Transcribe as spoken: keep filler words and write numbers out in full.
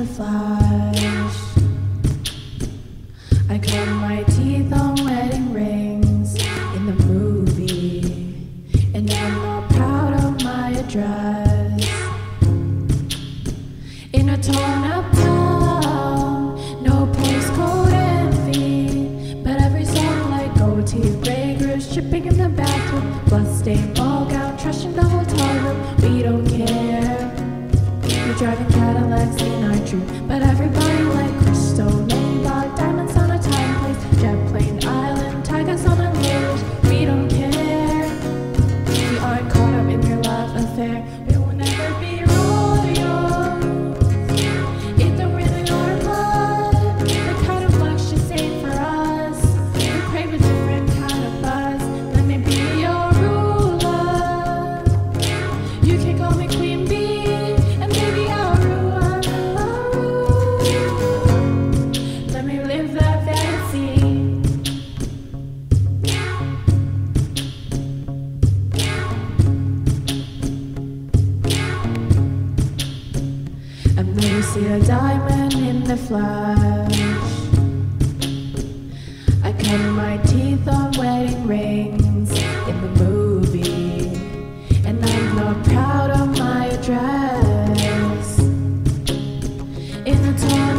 flash. I cut my teeth on wedding rings in the movie, and I'm not proud of my address. In a torn up town, no postcode envy, but every song like goatee, grey goose, chipping in the bathroom, bloodstained ball gown, trash in the hotel room. We don't care. We're driving Cadillacs in our dream, but everybody like crystal, ladybug, diamonds on a timepiece, jet plane island, tigers on a luge. We don't care. We aren't caught up in your love affair. We will never be royal. It don't really our blood. The kind of luck she saved for us. We crave a different kind of buzz. Let me be your ruler. You can call me Queen Bee, and baby I'll rule, I'll rule. Let me live that fantasy. I've never seen a diamond in the flash. I cut my teeth on wedding rings in the movie, and I'm not proud of my address. In a torn